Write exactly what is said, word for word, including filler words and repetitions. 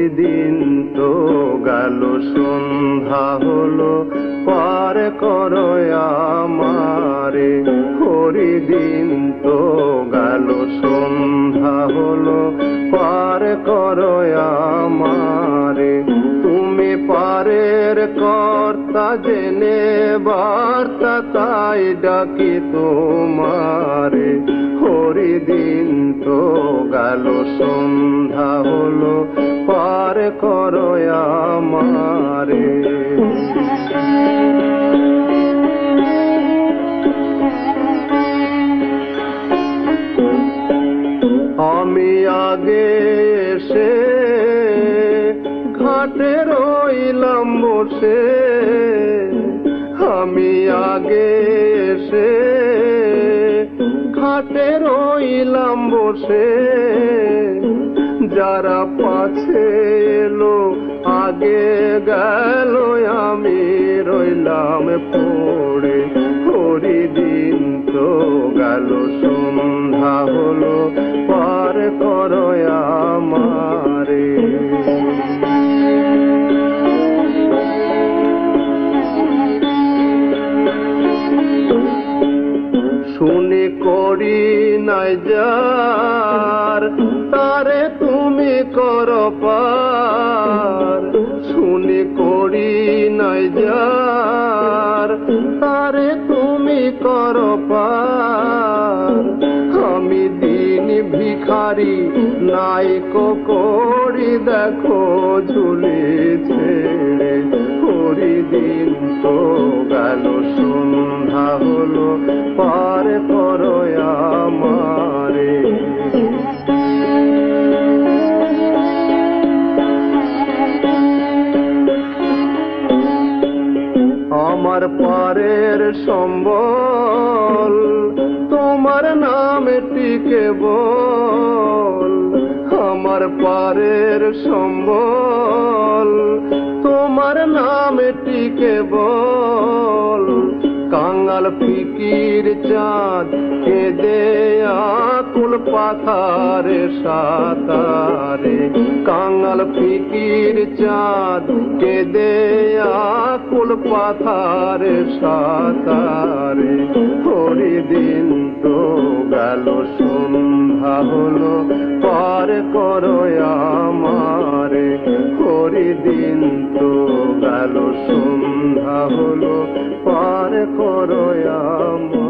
হরিদিন তো গেল সন্ধ্যা হলো পার করো আমারে। হরিদিন তো গেল সন্ধ্যা হলো পার করো আমারে। তুমি পারের কর্তা জেনে বার্তা তাই ডাকি তোমারে। হরিদিন তো গেল সন্ধ্যা হলো পার করো আমারে। আমি আগে এসে ঘাটে রইলাম বসে। আমি আগে এসে ঘাটে রইলাম বসে। যারা পাছে এলো আগে গেল আমি রইলাম পড়ে। হরিদিন তো গেল সন্ধ্যা হলো পার করো আমারে। শুনি করি নাই যার তারে তুমি করো পার। শুনি করি নাই যার তারে তুমি করো পার। আমি দিন ভিখারি নাইকো করি দেখো ঝুলি ছেড়ে। হরিদিন তো গেল সন্ধ্যা হলো পার করো আমারে। আমার পারের সম্বল তোমার নামে টিকে বল। আমার পারের সম্বল তোমার নামে টিকে বল। কাঙাল ফিকির চাঁদ কেঁদে আকুল পাথারে সাতারে। কাঙাল ফিকির চাঁদ কেঁদে আকুল পাথারে সাতারে। হরিদিন তো গেল সন্ধ্যা হলো পার করো আমারে। হরিদিন তো গেল সন্ধ্যা হলো পার করো আমারে।